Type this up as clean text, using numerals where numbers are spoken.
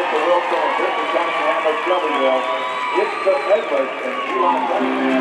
Mr. Wilson and Mr. Johnson Hamlet Shelbyville. It's the Medalist and Eli Johnson.